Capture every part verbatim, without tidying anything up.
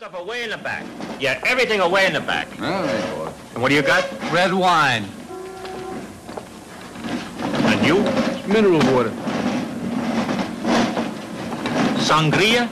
stuff away in the back. Yeah, everything away in the back. All right, boy. And what do you got? Red wine. And you? Mineral water. Sangria?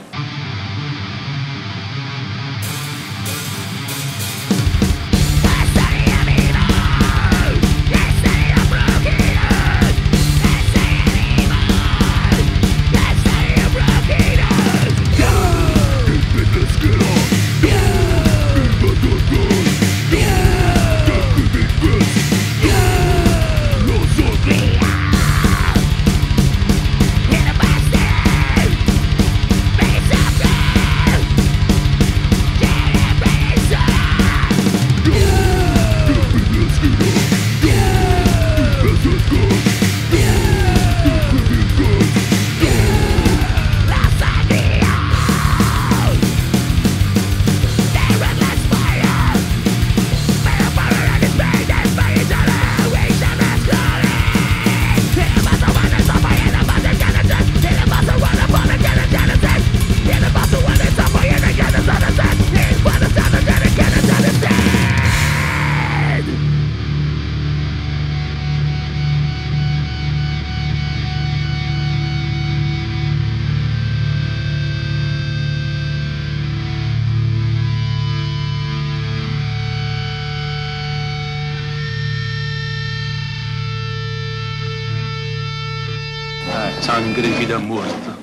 Sangre vida morta.